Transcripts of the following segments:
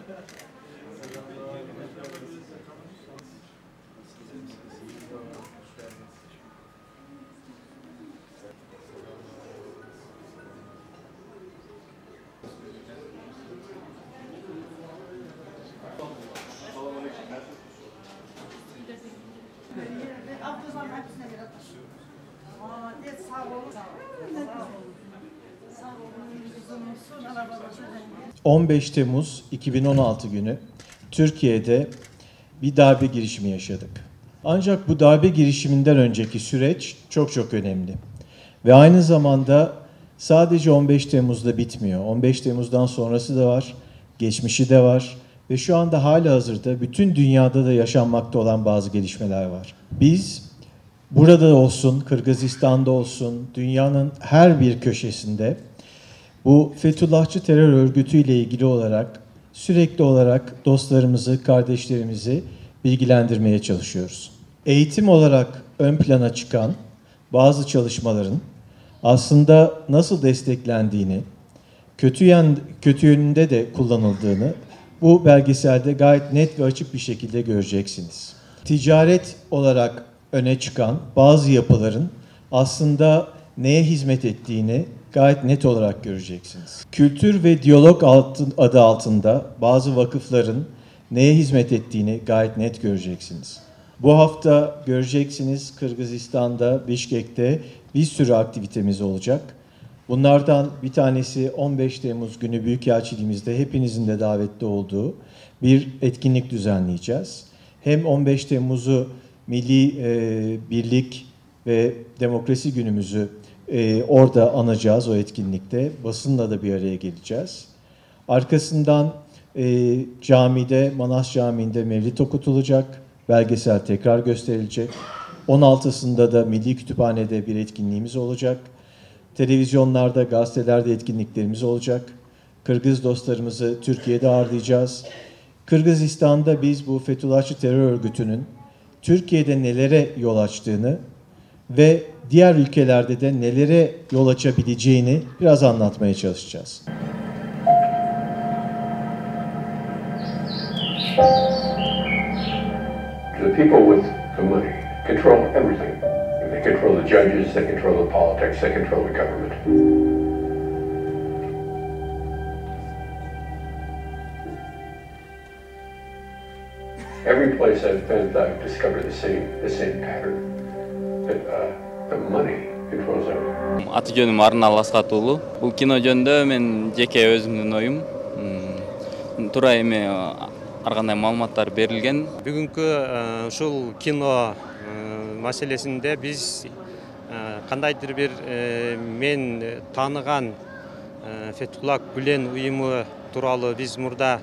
...15 Temmuz 2016 günü Türkiye'de bir darbe girişimi yaşadık. Ancak bu darbe girişiminden önceki süreç çok önemli. Ve aynı zamanda sadece 15 Temmuz'da bitmiyor. 15 Temmuz'dan sonrası da var, geçmişi de var ve şu anda halihazırda bütün dünyada da yaşanmakta olan bazı gelişmeler var. Biz burada olsun, Kırgızistan'da olsun, dünyanın her bir köşesinde bu Fethullahçı terör örgütüyle ilgili olarak sürekli olarak dostlarımızı, kardeşlerimizi bilgilendirmeye çalışıyoruz. Eğitim olarak ön plana çıkan bazı çalışmaların aslında nasıl desteklendiğini, kötü yönünde de kullanıldığını bu belgeselde gayet net ve açık bir şekilde göreceksiniz. Ticaret olarak öne çıkan bazı yapıların aslında neye hizmet ettiğini gayet net olarak göreceksiniz. Kültür ve diyalog adı altında bazı vakıfların neye hizmet ettiğini gayet net göreceksiniz. Bu hafta göreceksiniz Kırgızistan'da, Bişkek'te bir sürü aktivitemiz olacak. Bunlardan bir tanesi 15 Temmuz günü Büyükelçiliğimizde hepinizin de davetli olduğu bir etkinlik düzenleyeceğiz. Hem 15 Temmuz'u Milli Birlik ve Demokrasi Günümüzü orada anacağız o etkinlikte. Basınla da bir araya geleceğiz. Arkasından camide, Manas Camii'nde mevlid okutulacak. Belgesel tekrar gösterilecek. 16'sında da Milli Kütüphane'de bir etkinliğimiz olacak. Televizyonlarda, gazetelerde etkinliklerimiz olacak. Kırgız dostlarımızı Türkiye'de ağırlayacağız. Kırgızistan'da biz bu Fethullahçı terör örgütünün Türkiye'de nelere yol açtığını ve diğer ülkelerde de nelere yol açabileceğini biraz anlatmaya çalışacağız. The people with the money control everything. They control the judges, they control the politics, they control the government. Every place I've been, I've discovered the same pattern. That the money controls everything. Аты жөнүм Арнал Аскатуулу. Бул кино жөнүндө мен жеке өзүмдүн оюм. Туура эми ар кандай маалыматтар берилген. Бүгүнкү ушул кино маселесинде биз кандайдыр бир мен тааныган Фетхуллах Гүлен уюму тууралуу биз мурда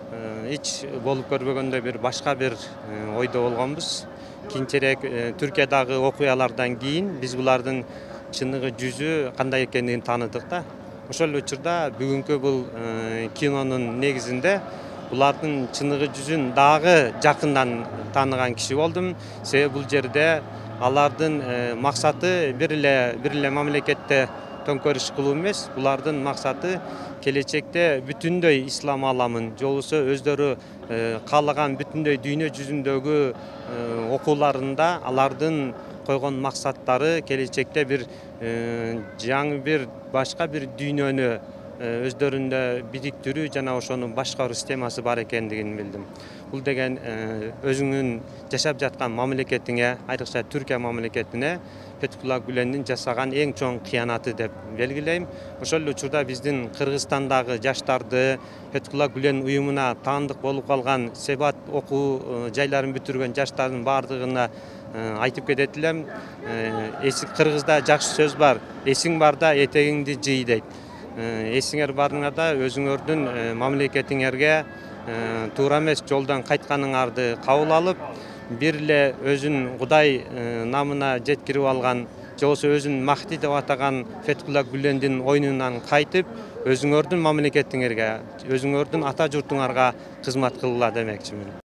эч болуп көрбөгөндөй бир башка бир ойдо болгонбуз. Кийинчерээк Түркиядагы окуялардан кийин биз булардын чыныгы жүзү кандай экенин тааныдык да. Ошол учурда бүгүнкү бул кинонун негизинде булардын чыныгы жүзүн дагы жакындан тааныган киши болдум. Себеби бул жерде алардын максаты бир эле мамлекетте төңкөрүш кылуу эмес. Булардын максаты келечекте бүтүндөй ислам аламын, же болбосо өздөрү каалаган бүтүндөй дүйнө жүзүндөгү окууларында алардын койгон максаттары келечекте бир жаңы бир башка бир дүйнөнү өздөрүндө бириктирүү жана ошонун башкаруу системасы бар экендигин билдим. Бул деген өзүңүн жашап жаткан мамлекетиңе, айрыкча Түркия мамлекетине Фетхуллах Гүлендин жасаган эң чоң кыянаты деп белгилейм. Ошол учурда биздин Кыргызстандагы жаштарды Фетхуллах Гүлен уюмуна таандык болуп калган себат окуу жайларын бүтүргөн жаштардын баардыгына айтып кетет элем. Кыргызда жакшы сөз бар. Эсиң барда этегиңди жый дейт. Эсиңер барыңарда өзүңөрдүн мамлекетиңерге туура эмес жолдон кайтканыңарды кабыл алып, бир эле өзүн Кудай намына жеткирип алган, же болбосо өзүн Махди деп атаган Фетхуллах Гүлендин ойнунан кайтып, өзүңөрдүн мамлекетиңерге, өзүңөрдүн ата журтуңарга кызмат кылгыла демекчимин.